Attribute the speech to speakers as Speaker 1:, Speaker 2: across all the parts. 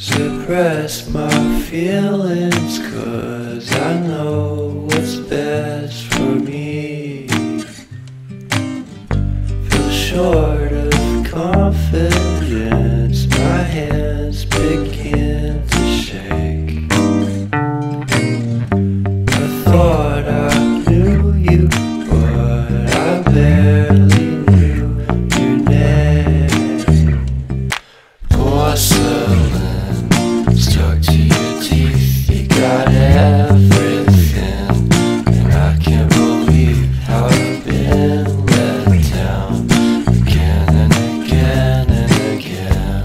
Speaker 1: Suppress my feelings, 'cause I know what's best for me. Feel short of confidence, my hands begin to shake. I thought I knew you, but I barely knew your name. Porcelain stuck to your teeth, you got everything, and I can't believe how I've been let down again and again and again.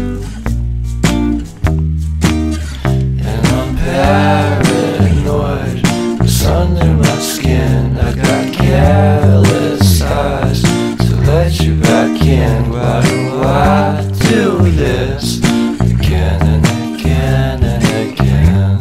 Speaker 1: And I'm paranoid, what's under my skin? I got careless eyes to let you back in. Why do I do this again and again and again?